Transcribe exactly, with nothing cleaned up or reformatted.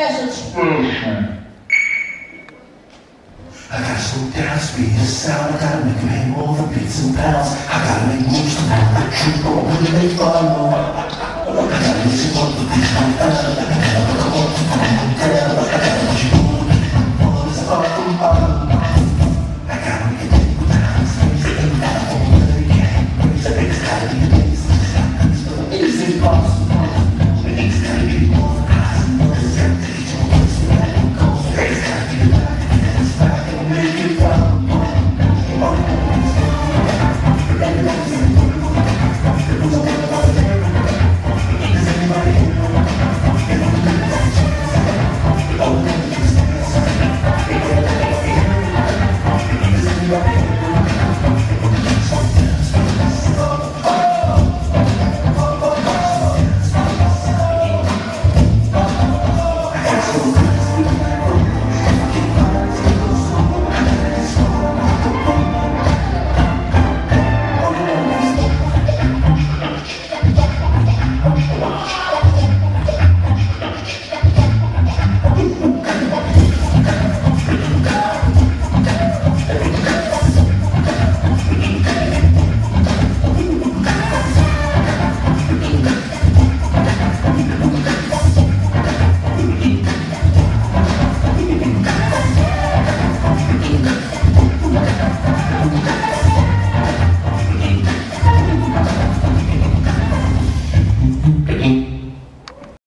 Special. I gotta slow down, speed the sound. I gotta make you hang more than beats and pounds. I gotta make moves to move the truth, but when they follow, I gotta listen to the things I found. I gotta look up to